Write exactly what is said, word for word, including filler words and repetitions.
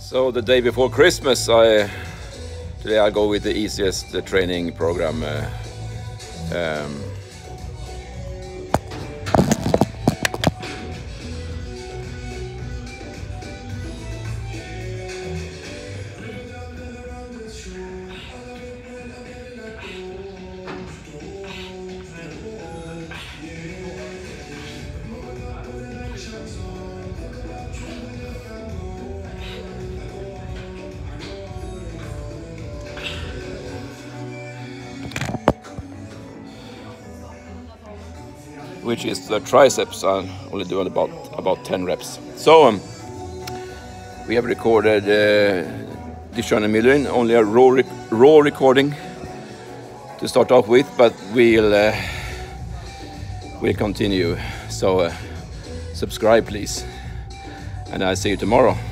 So the day before Christmas, I today I go with the easiest uh, training program. Uh, um, which is the triceps. I'm only doing about about ten reps. So um, we have recorded uh, this million, only a raw rec raw recording to start off with, but we'll uh, we'll continue. So uh, subscribe, please, and I'll see you tomorrow.